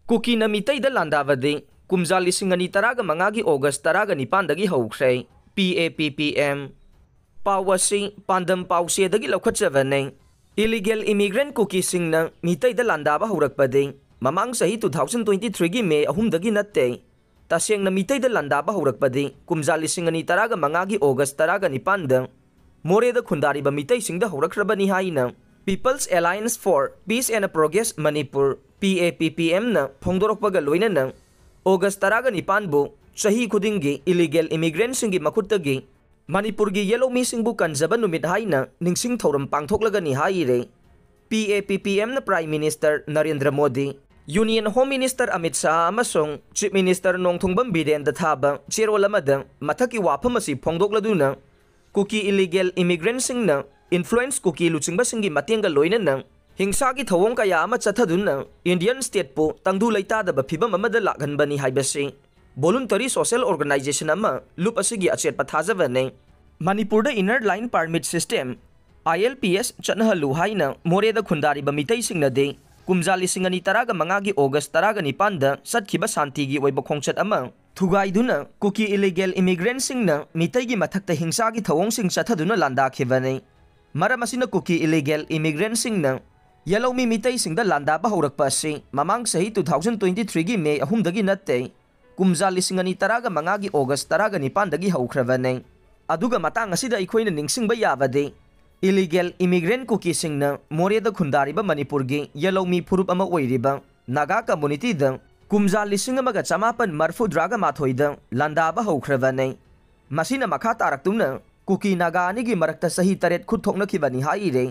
Kukina Meeteida Landabadi Kumja Lisingani Taraga Mangagi August Taraga Nipandagi Houkhre PAPPM Pawasi Pandam Pausia Dagi Lokachavane Illegal Immigrant Cookie Singna Meeteida Landaba Hourakbadi Mamang Sahi 2023 May Ahumdagi Nate Taseng na Meeteida Landaba Hourakbadi Kumja Lisingani Taraga Mangagi August Taraga Nipanda More the Kundariba Meetei Singda Houраkrabani Haina People's Alliance for Peace and Progress Manipur PAPPM na Phongdorokpaga loinana August Taraga Nipanbu Sahi Kudingi Illegal Immigrants Singi Makutagi Manipurgi Yellow Missing Bukan Zaban Numit Haina Ningsing Thorum Pangthoklagani Haire PAPPM na Prime Minister Narendra Modi Union Home Minister Amit Shah amasong Chief Minister Nongthongbam Birendra Thaba Cherolamada Mathaki Waphamasi Phongdokladuna Kuki Illegal Immigrants Singna Influence Kuki Luchingba Singi Matenga loinana Hingsagi Thawong kaya ama chathaduna Indian State po tangdu leitada ba phibam amada lakhanbani haibasi voluntary social organization ama loop asigi achet pathajabane Manipur Inner Line Permit System ILPS chatnahalu haina moreda khundari ba mitei singna de kumja lisingani taraga mangagi August taraga nipanda satkhiba santigi oiba khongchat ama thugaiduna kuki illegal immigrant singna mitei gi mathakta hingsagi thawong sing chathaduna landa khibane maramasina kuki illegal immigrant singna Yellow Mi Meetei Singda Landaba Hourakpa si Mamang Sahi 2023 gi May Ahumdagi Nate Kumja Lisingani Taraga Mangagi August Taraga Nipandagi Houkhravane Aduga Matang Asida Ikoina Ningsingba Yabade Illegal Immigrant Cookie Singna Moreda Khundariba Manipurgi Yellow Mi Purup Ama Oiriba Naga Community da Kumja Lisingamaga Chamapan Marfu Draga Mathoida Landaba Houkhravane Masina Makhat Araktuna Kuki Naga Anigi Marakta Sahi Taret Kuthokna Kibani Haire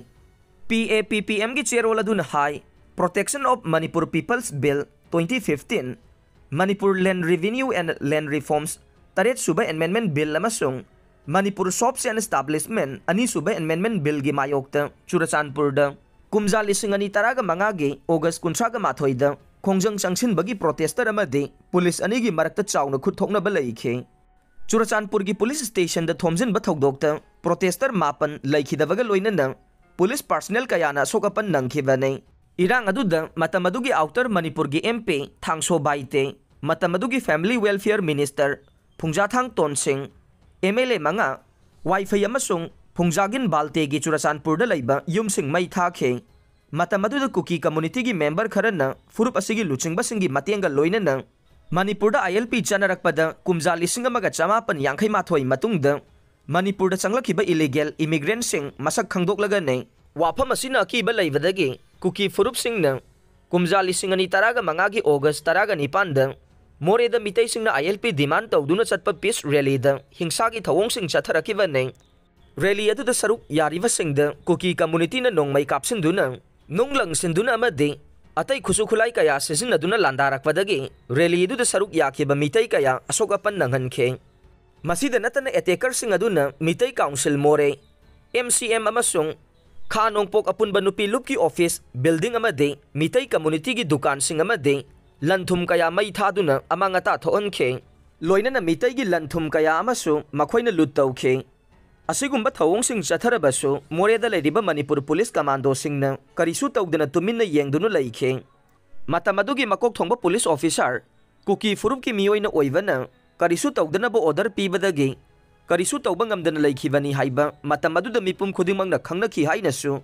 PAPPM ki chairwala dun high Protection of Manipur People's Bill 2015 Manipur Land Revenue and Land Reforms Taret Suba Amendment Bill amasung Manipur Shops and Establishment Ani Suba Amendment Bill gi mayokta Churachandpur da Kumja Lisingani Taraga Mangagi August Kuntraga Mathoida Khongjang Changsin bagi protester amade Police Anigi Marakta Chawna Khuthokna Balaikhe Churachandpur gi Police Station da Thomjin Bathogdokta Protester Mapan Laikhidabaga Loinana Police personnel kayana sokapan nangkhibane irang aduda matamadugi outer Manipur gi MP Thangso Baite matamadugi Family Welfare Minister Phungjathang Tonsing MLA manga Wi-Fi amasung Phungjagin Balte gi Churachandpur da leiba yumsing mai thakhe matamaduda Kuki community gi member kharana furup asigi luchingba singi matenga loinana Manipur da ILP chanarakpada kumja lising amaga chamapan yangkhai mathoi matungda Manipur da changlakhiba illegal immigrants sing masak khangdoklaga nei wafam asina akiba leibadagi Kuki furup singna kumja lisingani taraga mangagi August taraga nipanda more da mitei singna ILP demand tawduna chatpa peace rally da hingsagi thawong sing chatharakiba nei rally adu da saruk yariba singda Kuki community na nongmai kapsinduna nonglang sinduna amade atai khusu khulai kaya sisinaduna landarakpadagi rally adu da saruk yakhiba mitei kaya asokapan nanghankhe Masida natana attacker sing aduna Meetei Council More MCM amasung Khanong Pok Apunba Nupi Lupki Office Building amade Meetei Community gi dukan sing amade lanthum kaya mai thaduna amangata thoonke loinana Meetei gi lanthum kaya amasu makhoina lut tawkhe asigumba thawong sing chatharabasu More da leriba Manipur Police Commando singna karisu tawdana tuminna yengdunu laikhe matamadugi makok thongba police officer Kuki furup ki miyoina oibana Karisu tawdana bo order pibadagi Karisu tawba ngamdana laikhibani haiba matam aduda mipum khudimangna khangnakhi hainasu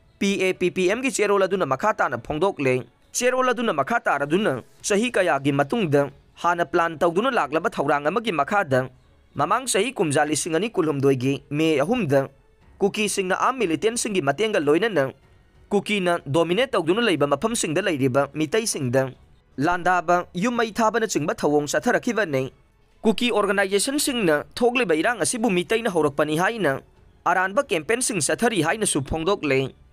PAPPM gi chairwala duna makhata na phongdokle chairwala duna makhata raduna sahi kaya gi matungda hana plan tawduna laglaba thawrang amagi makhada mamang sahi kumja lisingani kulhumdoi gi May 3 Kuki singna am militant singi matenga loinana Kuki na dominate tawduna leiba mafam singda leiriba mitei singda landaba yumai thabana chingba thawong satharakhibane Kuki organization singna thogle bairang asibu Meetei na horakpani haina aranba campaign sing sathari haina su phongdokle